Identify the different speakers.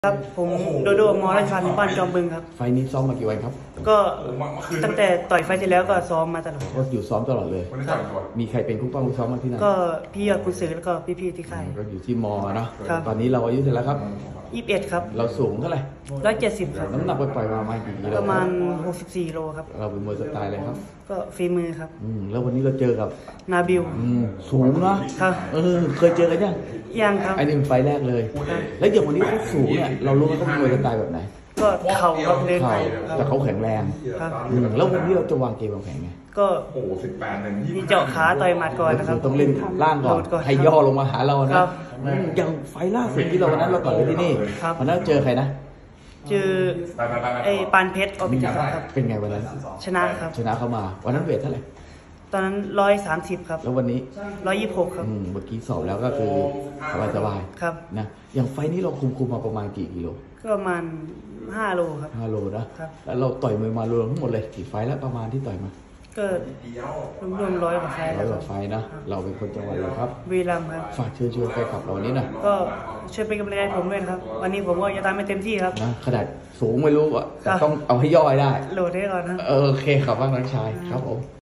Speaker 1: ครับผมโดโดมอราชพันธ์บ้านจอมบึงครับ
Speaker 2: ไฟนี้ซ้อมมากี่วันครับ
Speaker 1: ก็ตั้งแต่ต่อยไฟที่แล้วก็ซ้อมมาตลอด
Speaker 2: ก็อยู่ซ้อมตลอดเลยมีใครเป็นคู่ป้องคู่ซ้อมมาที่นั่น
Speaker 1: ก็พี่ยอดคุณซื้อแล้วก็พี่ๆที่ค่าย
Speaker 2: ก็อยู่ที่มอเนาะตอนนี้เราอายุเท่าไหร่ครับ
Speaker 1: 21ครับ
Speaker 2: เราสูงเท่าไหร่
Speaker 1: 170ครับ
Speaker 2: น้ำหนักปล่อยๆมากี่กิโล
Speaker 1: ประมาณ64โลครับ
Speaker 2: เราเป็นมวยสไตล์อะไรครับ
Speaker 1: ก็ฝีมือครับ
Speaker 2: แล้ววันนี้เราเจอกับ
Speaker 1: นาบิล
Speaker 2: สูงเนาะเคยเจอกัน
Speaker 1: ยังครับ
Speaker 2: ไอ้นี่เป็นไฟแรกเลยแล้วอย่างวันนี้เขาสูงเนี่ยเรารู้ว่าเขาเป็นมวยสไตล์แบบไหน
Speaker 1: ก็เข่าครับเดิน
Speaker 2: เข่าแต่เขาแข็งแรงแล้ววันนี้เราจะวางเกมวางแผนไง
Speaker 1: ก็มีเจาะขาต่อยหมัดก่อนนะครับ
Speaker 2: ต้องเล่นล่างก่อนให้ย่อลงมาหาเรานะอย่างไฟล่าสุดที่เราวันนั้นเราต่อยไปที่นี่วันนั้นเจอใครนะ
Speaker 1: เจอไอ้ปานเพชรอภิจิตรครับ
Speaker 2: เป็นไงวันนั้น
Speaker 1: ชนะครับ
Speaker 2: ชนะเข้ามาวันนั้นเวทเท่าไหร่
Speaker 1: ตอนนั้น130ครับ
Speaker 2: แล้ววันนี้
Speaker 1: 126ครับ
Speaker 2: เมื่อกี้สอบแล้วก็คือสบาย
Speaker 1: ครับ
Speaker 2: นะอย่างไฟนี้เราคุมมาประมาณกี่กิโล
Speaker 1: ก็ประมาณ5โลครับ
Speaker 2: 5โลนะครับแล้วเราต่อยมวยมารวมทั้งหมดเลยกี่ไฟแล้วประมาณที่ต่อยมา
Speaker 1: ก็รวม100 กว่าไฟแล้ว
Speaker 2: 100 กว่าไฟนะเราเป็นคนจังหวัดอะไรครับ
Speaker 1: บุรีรัมย์ครับ
Speaker 2: ฝากเชิญชวนไปขับเราวันนี้นะ
Speaker 1: ก็ช่วยเป็นกำลังใจผมด้วยครับวันนี้ผมก็จะทำให้เต็มที่ครับ
Speaker 2: นะขนาดสูงไม่รู้อ่ะต้องเอาให้ย่อยได้
Speaker 1: โหลดได้ก่อนนะ
Speaker 2: โอเคครับว่าน้องชายครับผม